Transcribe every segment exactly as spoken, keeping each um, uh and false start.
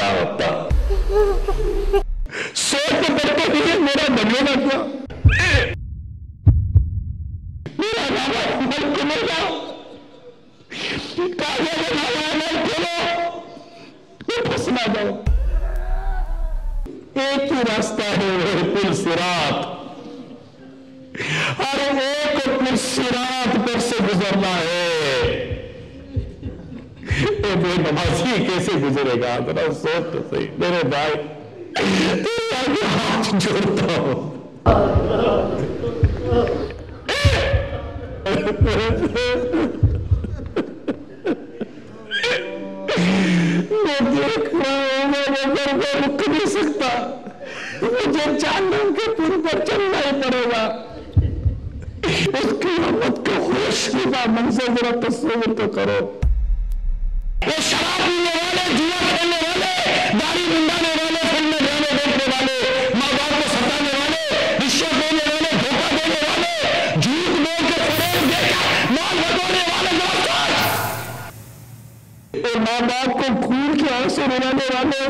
पैदा होता। सोच करते हुए मेरा बनेगा क्या, मेरा बाबा अमल खुलेगा, काजे में बाबा अमल खुलो, मैं फंस ना जाऊं। एक ही रास्ता है, वो पुल सिरात, और एक पुल सिरात पर से गुजरना है। ये बेनमाजी कैसे गुजरेगा, जरा सोच तो सही मेरे भाई। तेरे हाथ जोड़ता हूं, मैं देख रहा हूं, मैं मगर मैं रुक नहीं सकता, मुझे चांदन के पुल पर चलना ही पड़ेगा। उसकी मोहब्बत के होश का मंजर जरा तस्वीर तो करो। वो शराब पीने वाले, जुआ खेलने वाले, दाढ़ी मुंडाने वाले, फिल्में गाने देखने वाले, माँ बाप को सताने वाले, रिश्वत देने वाले, धोखा देने वाले, झूठ बोल के फरेब देकर माल बटोरने वाले दोस्त, और माँ बाप को खून के आंसू रुलाने वाले,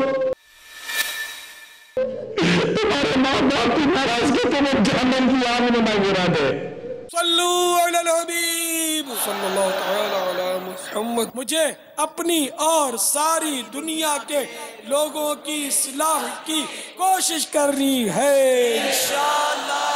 तुम्हारे माँ बाप की नाराजगी तुम्हें जहन्नम की आग में ना गिरा दे। सल्लू अलल हबीब सल्लल्लाहु तआला अला मुहम्मद। मुझे अपनी और सारी दुनिया के लोगों की इस्लाह की कोशिश करनी है इंशाअल्लाह।